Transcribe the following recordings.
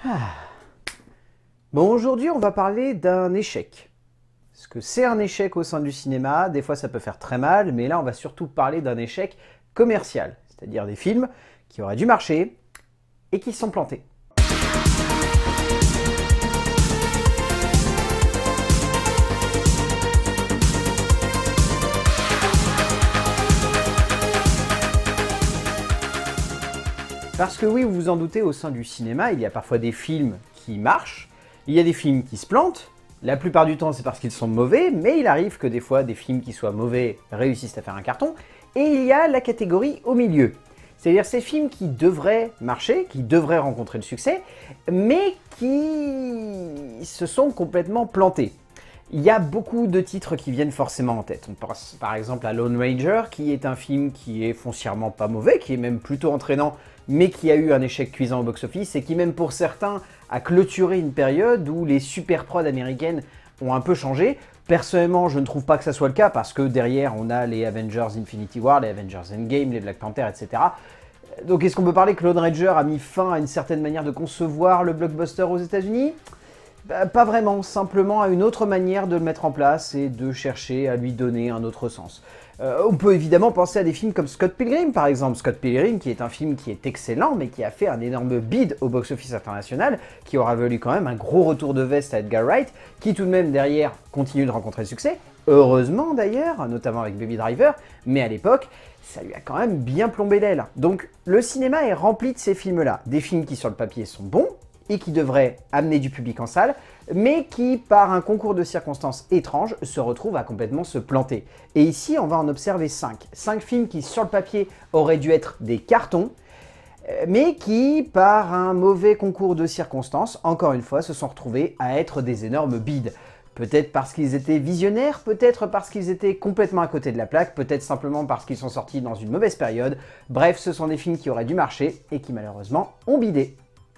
Bon, aujourd'hui, on va parler d'un échec. Parce que c'est un échec au sein du cinéma, des fois ça peut faire très mal, mais là on va surtout parler d'un échec commercial, c'est-à-dire des films qui auraient dû marcher et qui se sont plantés. Parce que oui, vous vous en doutez, au sein du cinéma, il y a parfois des films qui marchent, il y a des films qui se plantent. La plupart du temps, c'est parce qu'ils sont mauvais, mais il arrive que des fois, des films qui soient mauvais réussissent à faire un carton. Et il y a la catégorie au milieu. C'est-à-dire ces films qui devraient marcher, qui devraient rencontrer le succès, mais qui se sont complètement plantés. Il y a beaucoup de titres qui viennent forcément en tête. On pense par exemple à Lone Ranger, qui est un film qui est foncièrement pas mauvais, qui est même plutôt entraînant, mais qui a eu un échec cuisant au box-office, et qui même pour certains a clôturé une période où les super prods américaines ont un peu changé. Personnellement, je ne trouve pas que ça soit le cas, parce que derrière, on a les Avengers Infinity War, les Avengers Endgame, les Black Panther, etc. Donc est-ce qu'on peut parler que Lone Ranger a mis fin à une certaine manière de concevoir le blockbuster aux États-Unis ? Pas vraiment, simplement à une autre manière de le mettre en place et de chercher à lui donner un autre sens. On peut évidemment penser à des films comme Scott Pilgrim par exemple. Scott Pilgrim qui est un film qui est excellent mais qui a fait un énorme bid au box-office international, qui aura valu quand même un gros retour de veste à Edgar Wright, qui tout de même derrière continue de rencontrer le succès, heureusement d'ailleurs, notamment avec Baby Driver, mais à l'époque, ça lui a quand même bien plombé l'aile. Donc le cinéma est rempli de ces films-là, des films qui sur le papier sont bons, et qui devraient amener du public en salle, mais qui, par un concours de circonstances étranges, se retrouvent à complètement se planter. Et ici, on va en observer 5. 5 films qui, sur le papier, auraient dû être des cartons, mais qui, par un mauvais concours de circonstances, encore une fois, se sont retrouvés à être des énormes bides. Peut-être parce qu'ils étaient visionnaires, peut-être parce qu'ils étaient complètement à côté de la plaque, peut-être simplement parce qu'ils sont sortis dans une mauvaise période. Bref, ce sont des films qui auraient dû marcher et qui, malheureusement, ont bidé.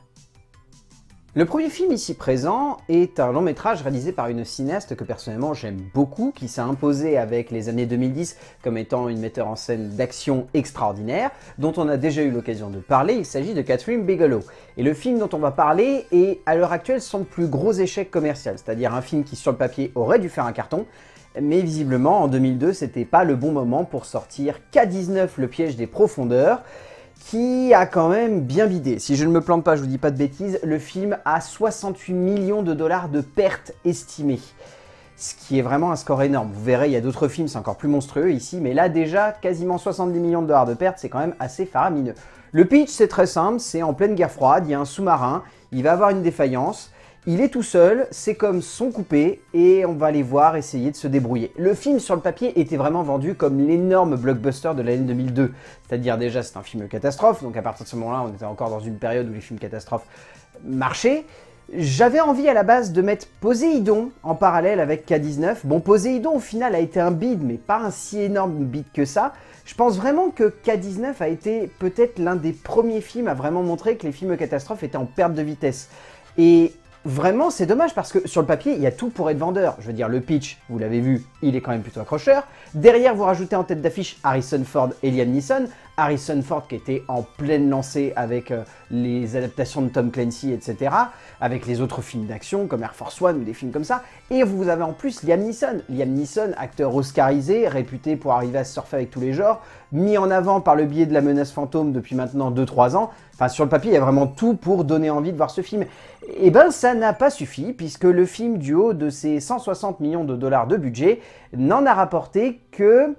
Le premier film ici présent est un long métrage réalisé par une cinéaste que personnellement j'aime beaucoup, qui s'est imposée avec les années 2010 comme étant une metteur en scène d'action extraordinaire, dont on a déjà eu l'occasion de parler. Il s'agit de Kathryn Bigelow. Et le film dont on va parler est à l'heure actuelle son plus gros échec commercial, c'est-à-dire un film qui sur le papier aurait dû faire un carton, mais visiblement en 2002 c'était pas le bon moment pour sortir K-19, le piège des profondeurs, qui a quand même bien bidé. Si je ne me plante pas, je vous dis pas de bêtises, le film a 68 millions de dollars de pertes estimées. Ce qui est vraiment un score énorme. Vous verrez, il y a d'autres films, c'est encore plus monstrueux ici, mais là déjà, quasiment 70 millions de dollars de pertes, c'est quand même assez faramineux. Le pitch, c'est très simple, c'est en pleine guerre froide, il y a un sous-marin, il va avoir une défaillance, il est tout seul, c'est comme son coupé, et on va les voir essayer de se débrouiller. Le film, sur le papier, était vraiment vendu comme l'énorme blockbuster de l'année 2002. C'est-à-dire déjà, c'est un film catastrophe, donc à partir de ce moment-là, on était encore dans une période où les films catastrophes marchaient. J'avais envie à la base de mettre Poséidon en parallèle avec K-19. Bon, Poséidon, au final, a été un bid, mais pas un si énorme bid que ça. Je pense vraiment que K-19 a été peut-être l'un des premiers films à vraiment montrer que les films catastrophes étaient en perte de vitesse. Et vraiment, c'est dommage parce que sur le papier, il y a tout pour être vendeur. Je veux dire, le pitch, vous l'avez vu, il est quand même plutôt accrocheur. Derrière, vous rajoutez en tête d'affiche Harrison Ford et Liam Neeson. Harrison Ford qui était en pleine lancée avec les adaptations de Tom Clancy, etc. Avec les autres films d'action comme Air Force One ou des films comme ça. Et vous avez en plus Liam Neeson. Liam Neeson, acteur oscarisé, réputé pour arriver à se surfer avec tous les genres, mis en avant par le biais de La Menace Fantôme depuis maintenant 2-3 ans. Enfin, sur le papier, il y a vraiment tout pour donner envie de voir ce film. Et ben, ça n'a pas suffi, puisque le film, du haut de ses 160 millions de dollars de budget, n'en a rapporté que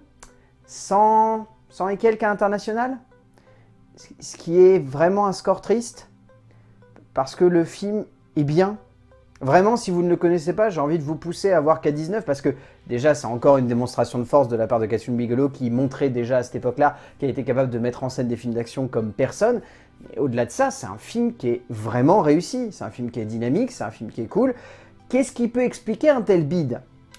100 et quelques à l'international. Ce qui est vraiment un score triste, parce que le film est bien. Vraiment, si vous ne le connaissez pas, j'ai envie de vous pousser à voir K-19, parce que déjà, c'est encore une démonstration de force de la part de Kathryn Bigelow, qui montrait déjà à cette époque-là qu'elle était capable de mettre en scène des films d'action comme personne. Mais au-delà de ça, c'est un film qui est vraiment réussi, c'est un film qui est dynamique, c'est un film qui est cool. Qu'est-ce qui peut expliquer un tel bid ?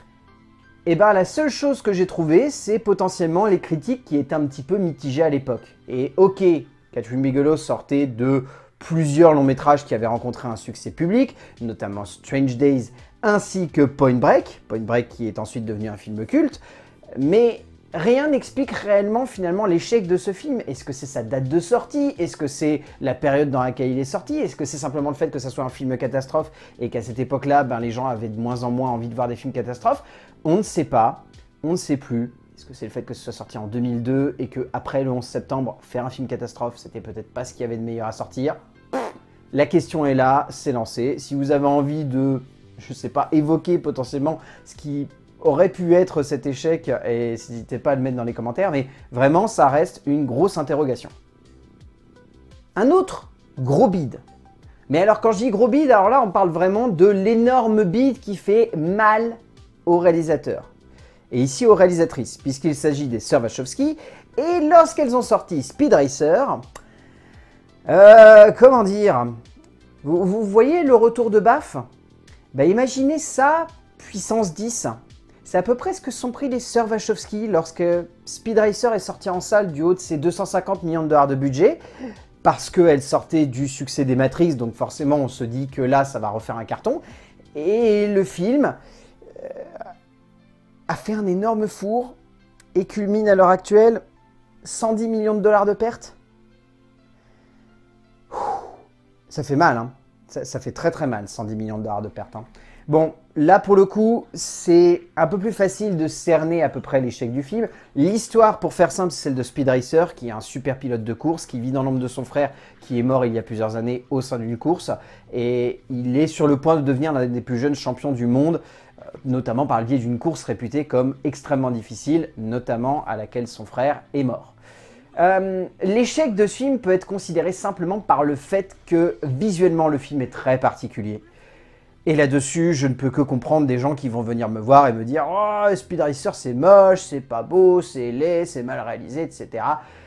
Eh ben, la seule chose que j'ai trouvée, c'est potentiellement les critiques qui étaient un petit peu mitigées à l'époque. Et ok, Kathryn Bigelow sortait de plusieurs longs métrages qui avaient rencontré un succès public, notamment Strange Days ainsi que Point Break qui est ensuite devenu un film culte, mais rien n'explique réellement finalement l'échec de ce film. Est-ce que c'est sa date de sortie? Est-ce que c'est la période dans laquelle il est sorti? Est-ce que c'est simplement le fait que ça soit un film catastrophe et qu'à cette époque-là, ben, les gens avaient de moins en moins envie de voir des films catastrophes? On ne sait pas, on ne sait plus. Est-ce que c'est le fait que ce soit sorti en 2002 et qu'après le 11 septembre, faire un film catastrophe, c'était peut-être pas ce qu'il y avait de meilleur à sortir? La question est là, c'est lancé. Si vous avez envie de, je sais pas, évoquer potentiellement ce qui aurait pu être cet échec, et n'hésitez pas à le mettre dans les commentaires, mais vraiment, ça reste une grosse interrogation. Un autre gros bide. Mais alors, quand je dis gros bide, alors là, on parle vraiment de l'énorme bide qui fait mal au réalisateur. Et ici aux réalisatrices, puisqu'il s'agit des sœurs Wachowski, et lorsqu'elles ont sorti Speed Racer, comment dire, vous voyez le retour de baffe? Bah, imaginez ça, puissance 10. C'est à peu près ce que sont pris les sœurs Wachowski lorsque Speed Racer est sorti en salle du haut de ses 250 millions de dollars de budget, parce qu'elle sortait du succès des Matrix, donc forcément on se dit que là ça va refaire un carton, et le film a fait un énorme four et culmine à l'heure actuelle 110 millions de dollars de pertes. Ça fait mal, hein. Ça fait très très mal, 110 millions de dollars de pertes. Hein. Bon, là pour le coup, c'est un peu plus facile de cerner à peu près l'échec du film. L'histoire, pour faire simple, c'est celle de Speed Racer, qui est un super pilote de course, qui vit dans l'ombre de son frère, qui est mort il y a plusieurs années au sein d'une course. Et il est sur le point de devenir l'un des plus jeunes champions du monde, notamment par le biais d'une course réputée comme extrêmement difficile, notamment à laquelle son frère est mort. L'échec de ce film peut être considéré simplement par le fait que visuellement le film est très particulier. Et là-dessus, je ne peux que comprendre des gens qui vont venir me voir et me dire « Oh, Speed Racer, c'est moche, c'est pas beau, c'est laid, c'est mal réalisé, etc. »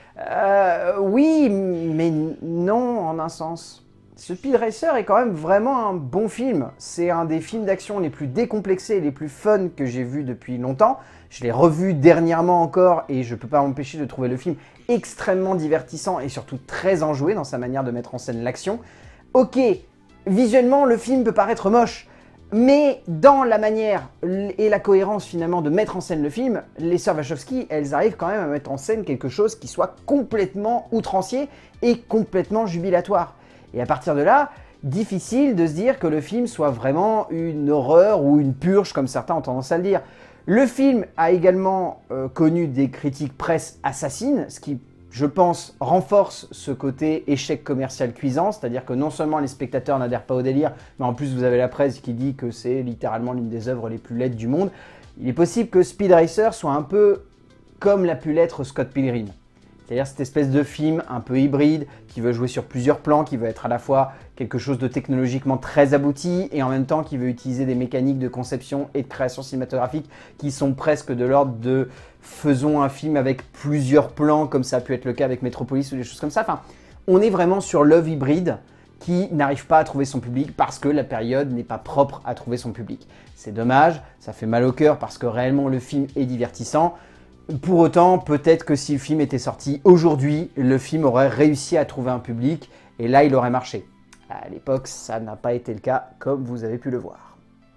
Oui, mais non, en un sens. Speed Racer est quand même vraiment un bon film. C'est un des films d'action les plus décomplexés et les plus fun que j'ai vu depuis longtemps. Je l'ai revu dernièrement encore et je ne peux pas m'empêcher de trouver le film extrêmement divertissant et surtout très enjoué dans sa manière de mettre en scène l'action. Ok, visuellement le film peut paraître moche, mais dans la manière et la cohérence finalement de mettre en scène le film, les sœurs Wachowski, elles arrivent quand même à mettre en scène quelque chose qui soit complètement outrancier et complètement jubilatoire. Et à partir de là, difficile de se dire que le film soit vraiment une horreur ou une purge comme certains ont tendance à le dire. Le film a également connu des critiques presse assassines, ce qui, je pense, renforce ce côté échec commercial cuisant, c'est-à-dire que non seulement les spectateurs n'adhèrent pas au délire, mais en plus vous avez la presse qui dit que c'est littéralement l'une des œuvres les plus laides du monde. Il est possible que Speed Racer soit un peu comme l'a pu l'être Scott Pilgrim. C'est-à-dire cette espèce de film un peu hybride, qui veut jouer sur plusieurs plans, qui veut être à la fois quelque chose de technologiquement très abouti, et en même temps qui veut utiliser des mécaniques de conception et de création cinématographique qui sont presque de l'ordre de faisons un film avec plusieurs plans, comme ça a pu être le cas avec Metropolis ou des choses comme ça. Enfin, on est vraiment sur l'œuvre hybride qui n'arrive pas à trouver son public parce que la période n'est pas propre à trouver son public. C'est dommage, ça fait mal au cœur parce que réellement le film est divertissant. Pour autant, peut-être que si le film était sorti aujourd'hui, le film aurait réussi à trouver un public et là, il aurait marché. À l'époque, ça n'a pas été le cas, comme vous avez pu le voir.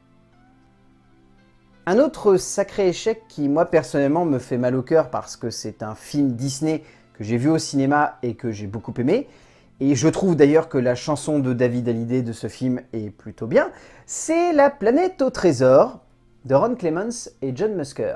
Un autre sacré échec qui, moi, personnellement, me fait mal au cœur parce que c'est un film Disney que j'ai vu au cinéma et que j'ai beaucoup aimé, et je trouve d'ailleurs que la chanson de David Hallyday de ce film est plutôt bien, c'est La planète au trésor de Ron Clements et John Musker.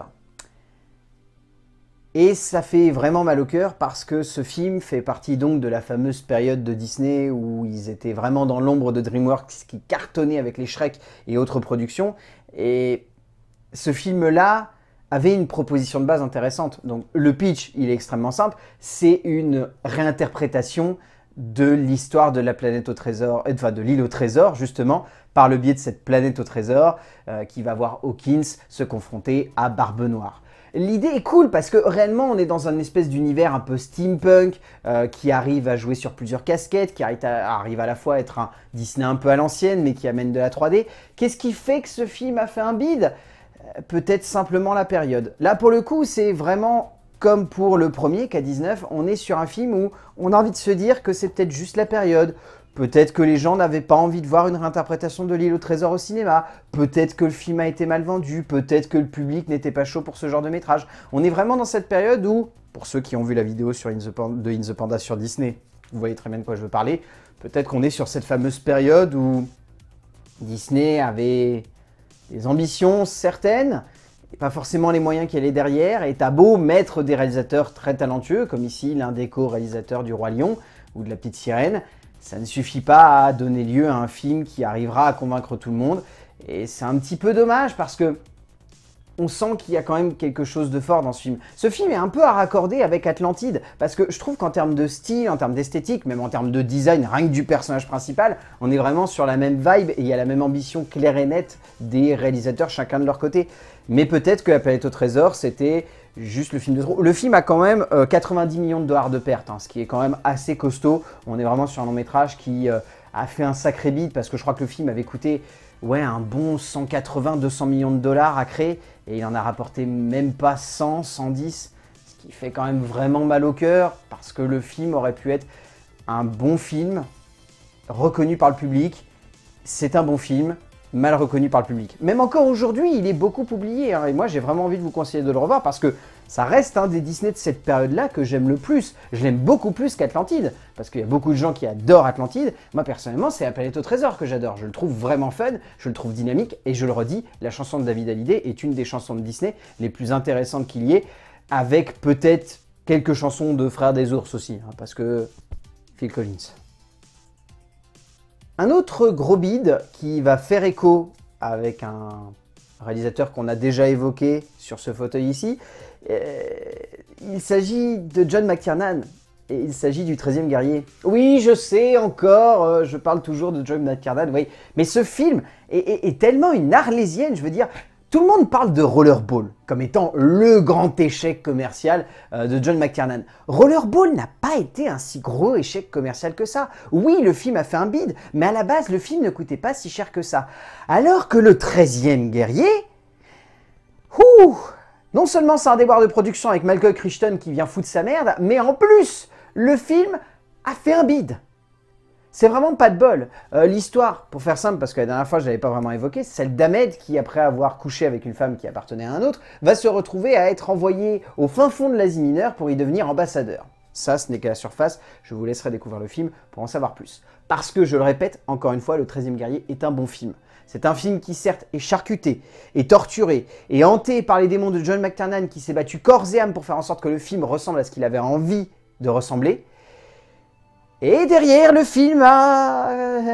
Et ça fait vraiment mal au cœur parce que ce film fait partie donc de la fameuse période de Disney où ils étaient vraiment dans l'ombre de DreamWorks qui cartonnait avec les Shrek et autres productions. Et ce film-là avait une proposition de base intéressante. Donc le pitch, il est extrêmement simple. C'est une réinterprétation de l'histoire de la planète au trésor, enfin de l'île au trésor justement, par le biais de cette planète au trésor qui va voir Hawkins se confronter à Barbe Noire. L'idée est cool parce que réellement on est dans un espèce d'univers un peu steampunk qui arrive à jouer sur plusieurs casquettes, qui arrive à la fois à être un Disney un peu à l'ancienne mais qui amène de la 3D. Qu'est-ce qui fait que ce film a fait un bide? Peut-être simplement la période. Là pour le coup c'est vraiment comme pour le premier, K-19, on est sur un film où on a envie de se dire que c'est peut-être juste la période. Peut-être que les gens n'avaient pas envie de voir une réinterprétation de L'Île au Trésor au cinéma. Peut-être que le film a été mal vendu. Peut-être que le public n'était pas chaud pour ce genre de métrage. On est vraiment dans cette période où, pour ceux qui ont vu la vidéo sur In the Panda sur Disney, vous voyez très bien de quoi je veux parler. Peut-être qu'on est sur cette fameuse période où Disney avait des ambitions certaines, et pas forcément les moyens qu'il y avait derrière, et t'as beau mettre des réalisateurs très talentueux, comme ici l'un des co-réalisateurs du Roi Lion ou de La Petite Sirène, ça ne suffit pas à donner lieu à un film qui arrivera à convaincre tout le monde. Et c'est un petit peu dommage parce que on sent qu'il y a quand même quelque chose de fort dans ce film. Ce film est un peu à raccorder avec Atlantide, parce que je trouve qu'en termes de style, en termes d'esthétique, même en termes de design, rien que du personnage principal, on est vraiment sur la même vibe et il y a la même ambition claire et nette des réalisateurs chacun de leur côté. Mais peut-être que La Planète au Trésor, c'était juste le film de trop. Le film a quand même 90 millions de dollars de pertes, hein, ce qui est quand même assez costaud. On est vraiment sur un long métrage qui a fait un sacré bid, parce que je crois que le film avait coûté un bon 180-200 millions de dollars à créer, et il en a rapporté même pas 100, 110, ce qui fait quand même vraiment mal au cœur, parce que le film aurait pu être un bon film, reconnu par le public. C'est un bon film, mal reconnu par le public. Même encore aujourd'hui, il est beaucoup oublié, hein, et moi j'ai vraiment envie de vous conseiller de le revoir, parce que ça reste un des Disney de cette période-là que j'aime le plus. Je l'aime beaucoup plus qu'Atlantide, parce qu'il y a beaucoup de gens qui adorent Atlantide. Moi personnellement, c'est La Planète au Trésor que j'adore. Je le trouve vraiment fun, je le trouve dynamique, et je le redis, la chanson de David Hallyday est une des chansons de Disney les plus intéressantes qu'il y ait, avec peut-être quelques chansons de Frères des Ours aussi, hein, parce que Phil Collins. Un autre gros bid qui va faire écho avec un réalisateur qu'on a déjà évoqué sur ce fauteuil ici, il s'agit de John McTiernan, et il s'agit du 13e guerrier. Oui, je sais encore, je parle toujours de John McTiernan, oui, mais ce film est tellement une arlésienne, je veux dire. Tout le monde parle de Rollerball comme étant le grand échec commercial de John McTiernan. Rollerball n'a pas été un si gros échec commercial que ça. Oui, le film a fait un bid, mais à la base, le film ne coûtait pas si cher que ça. Alors que le 13e guerrier, non seulement c'est un déboire de production avec Michael Crichton qui vient foutre sa merde, mais en plus, le film a fait un bid. C'est vraiment pas de bol. L'histoire, pour faire simple, parce que la dernière fois je l'avais pas vraiment évoqué, c'est celle d'Ahmed qui, après avoir couché avec une femme qui appartenait à un autre, va se retrouver à être envoyé au fin fond de l'Asie mineure pour y devenir ambassadeur. Ça, ce n'est qu'à la surface, je vous laisserai découvrir le film pour en savoir plus. Parce que, je le répète, encore une fois, le 13e guerrier est un bon film. C'est un film qui, certes, est charcuté, est torturé, est hanté par les démons de John McTiernan qui s'est battu corps et âme pour faire en sorte que le film ressemble à ce qu'il avait envie de ressembler. Et derrière, le film a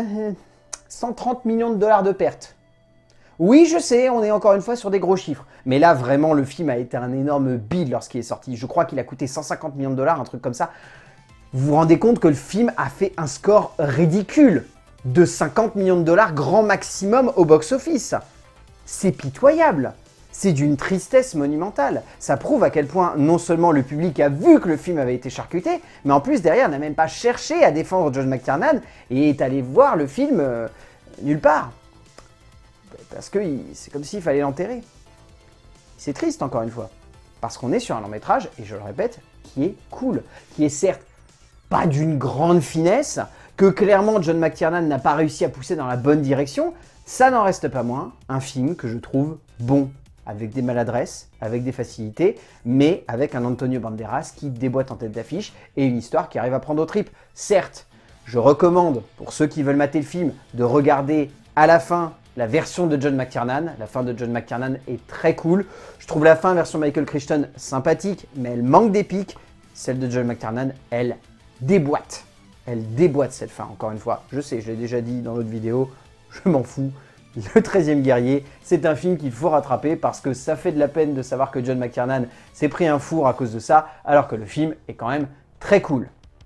130 millions de dollars de pertes. Oui, je sais, on est encore une fois sur des gros chiffres. Mais là, vraiment, le film a été un énorme bid lorsqu'il est sorti. Je crois qu'il a coûté 150 millions de dollars, un truc comme ça. Vous vous rendez compte que le film a fait un score ridicule de 50 millions de dollars grand maximum au box-office. C'est pitoyable. C'est d'une tristesse monumentale. Ça prouve à quel point non seulement le public a vu que le film avait été charcuté, mais en plus derrière n'a même pas cherché à défendre John McTiernan et est allé voir le film nulle part. Parce que c'est comme s'il fallait l'enterrer. C'est triste encore une fois. Parce qu'on est sur un long métrage, et je le répète, qui est cool. Qui est certes pas d'une grande finesse, que clairement John McTiernan n'a pas réussi à pousser dans la bonne direction, ça n'en reste pas moins un film que je trouve bon. Avec des maladresses, avec des facilités, mais avec un Antonio Banderas qui déboîte en tête d'affiche et une histoire qui arrive à prendre aux tripes. Certes, je recommande, pour ceux qui veulent mater le film, de regarder à la fin la version de John McTiernan. La fin de John McTiernan est très cool. Je trouve la fin version Michael Crichton sympathique, mais elle manque d'épique. Celle de John McTiernan, elle déboîte. Elle déboîte cette fin, encore une fois. Je sais, je l'ai déjà dit dans l'autre vidéo, je m'en fous. Le 13e guerrier, c'est un film qu'il faut rattraper parce que ça fait de la peine de savoir que John McTiernan s'est pris un four à cause de ça, alors que le film est quand même très cool.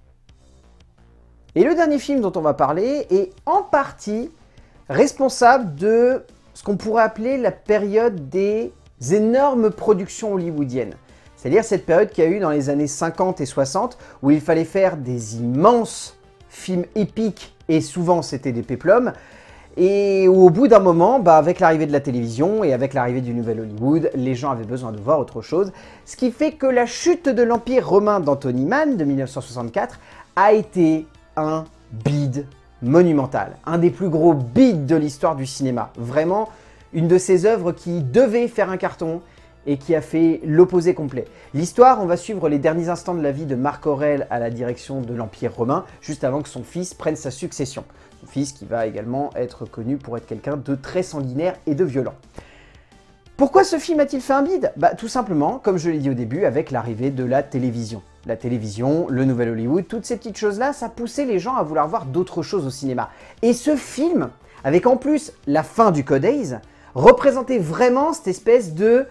Et le dernier film dont on va parler est en partie responsable de ce qu'on pourrait appeler la période des énormes productions hollywoodiennes. C'est-à-dire cette période qu'il y a eu dans les années 50 et 60 où il fallait faire des immenses films épiques et souvent c'était des péplums. Et au bout d'un moment, avec l'arrivée de la télévision et avec l'arrivée du nouvel Hollywood, les gens avaient besoin de voir autre chose. Ce qui fait que la chute de l'Empire romain d'Anthony Mann de 1964 a été un bide monumental. Un des plus gros bides de l'histoire du cinéma. Vraiment, une de ces œuvres qui devait faire un carton et qui a fait l'opposé complet. L'histoire, on va suivre les derniers instants de la vie de Marc Aurèle à la direction de l'Empire romain, juste avant que son fils prenne sa succession. Son fils qui va également être connu pour être quelqu'un de très sanguinaire et de violent. Pourquoi ce film a-t-il fait un bide? Tout simplement, comme je l'ai dit au début, avec l'arrivée de la télévision. La télévision, le nouvel Hollywood, toutes ces petites choses-là, ça poussait les gens à vouloir voir d'autres choses au cinéma. Et ce film, avec en plus la fin du Code Ace, représentait vraiment cette espèce de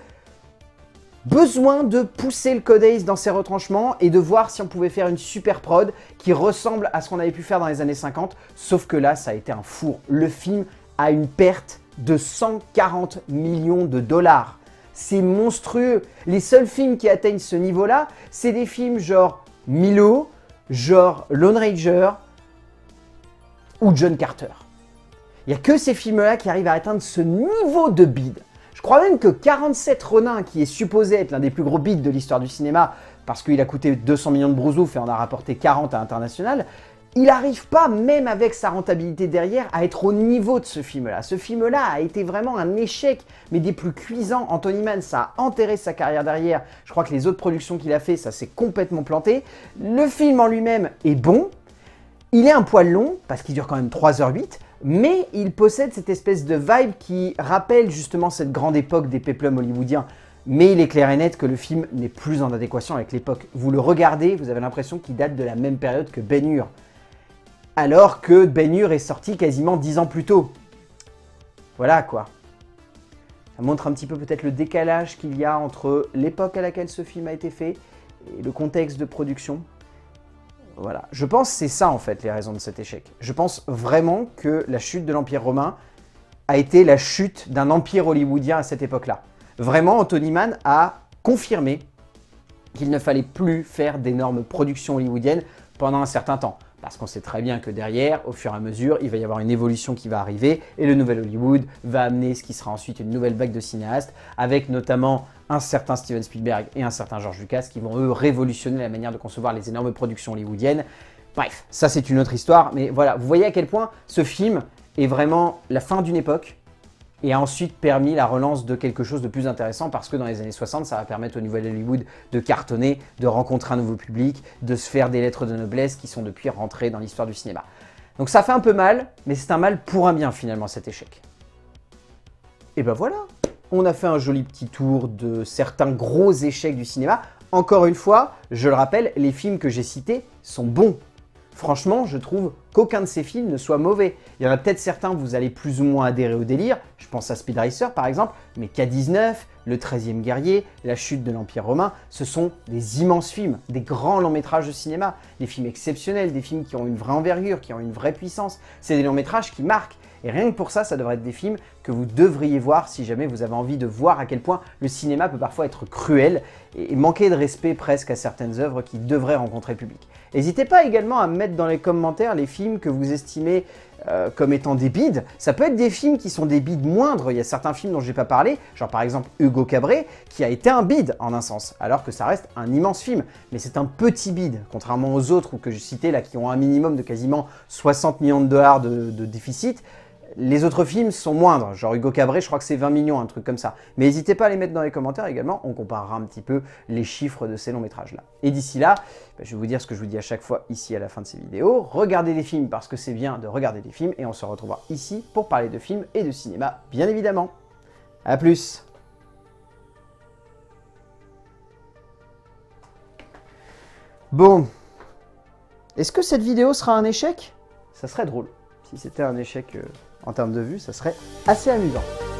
besoin de pousser le Code Ace dans ses retranchements et de voir si on pouvait faire une super prod qui ressemble à ce qu'on avait pu faire dans les années 50, sauf que là, ça a été un four. Le film a une perte de 140 millions de dollars. C'est monstrueux. Les seuls films qui atteignent ce niveau-là, c'est des films genre Milo, genre Lone Ranger ou John Carter. Il n'y a que ces films-là qui arrivent à atteindre ce niveau de bide. Je crois même que 47 Ronin, qui est supposé être l'un des plus gros bids de l'histoire du cinéma, parce qu'il a coûté 200 millions de brousouf et on a rapporté 40 à l'international, il n'arrive pas, même avec sa rentabilité derrière, à être au niveau de ce film-là. Ce film-là a été vraiment un échec, mais des plus cuisants. Anthony Mann, ça a enterré sa carrière derrière. Je crois que les autres productions qu'il a fait, ça s'est complètement planté. Le film en lui-même est bon. Il est un poil long, parce qu'il dure quand même 3h08, mais il possède cette espèce de vibe qui rappelle justement cette grande époque des péplums hollywoodiens. Mais il est clair et net que le film n'est plus en adéquation avec l'époque. Vous le regardez, vous avez l'impression qu'il date de la même période que Ben-Hur. Alors que Ben-Hur est sorti quasiment 10 ans plus tôt. Voilà quoi. Ça montre un petit peu peut-être le décalage qu'il y a entre l'époque à laquelle ce film a été fait et le contexte de production. Voilà. Je pense que c'est ça en fait les raisons de cet échec. Je pense vraiment que la chute de l'Empire romain a été la chute d'un empire hollywoodien à cette époque-là. Vraiment, Anthony Mann a confirmé qu'il ne fallait plus faire d'énormes productions hollywoodiennes pendant un certain temps. Parce qu'on sait très bien que derrière, au fur et à mesure, il va y avoir une évolution qui va arriver et le nouvel Hollywood va amener ce qui sera ensuite une nouvelle vague de cinéastes avec notamment un certain Steven Spielberg et un certain George Lucas qui vont eux révolutionner la manière de concevoir les énormes productions hollywoodiennes. Bref, ça c'est une autre histoire, mais voilà, vous voyez à quel point ce film est vraiment la fin d'une époque et a ensuite permis la relance de quelque chose de plus intéressant parce que dans les années 60, ça va permettre au nouvel Hollywood de cartonner, de rencontrer un nouveau public, de se faire des lettres de noblesse qui sont depuis rentrées dans l'histoire du cinéma. Donc ça fait un peu mal, mais c'est un mal pour un bien finalement cet échec. Et ben voilà, on a fait un joli petit tour de certains gros échecs du cinéma. Encore une fois, je le rappelle, les films que j'ai cités sont bons. Franchement, je trouve qu'aucun de ces films ne soit mauvais. Il y en a peut-être certains où vous allez plus ou moins adhérer au délire. Je pense à Speed Racer par exemple, mais K-19, Le 13e guerrier, La chute de l'Empire romain, ce sont des immenses films, des grands longs métrages de cinéma, des films exceptionnels, des films qui ont une vraie envergure, qui ont une vraie puissance. C'est des longs métrages qui marquent. Et rien que pour ça, ça devrait être des films que vous devriez voir si jamais vous avez envie de voir à quel point le cinéma peut parfois être cruel et manquer de respect presque à certaines œuvres qui devraient rencontrer le public. N'hésitez pas également à mettre dans les commentaires les films que vous estimez comme étant des bides. Ça peut être des films qui sont des bides moindres. Il y a certains films dont je n'ai pas parlé, genre par exemple Hugo Cabret, qui a été un bide en un sens, alors que ça reste un immense film. Mais c'est un petit bide, contrairement aux autres que j'ai cités là, qui ont un minimum de quasiment 60 millions de dollars de déficit. Les autres films sont moindres, genre Hugo Cabret, je crois que c'est 20 millions, un truc comme ça. Mais n'hésitez pas à les mettre dans les commentaires également, on comparera un petit peu les chiffres de ces longs métrages-là. Et d'ici là, je vais vous dire ce que je vous dis à chaque fois ici à la fin de ces vidéos. Regardez des films parce que c'est bien de regarder des films et on se retrouvera ici pour parler de films et de cinéma, bien évidemment. A plus! Bon, est-ce que cette vidéo sera un échec? Ça serait drôle. Si c'était un échec en termes de vues, ça serait assez amusant.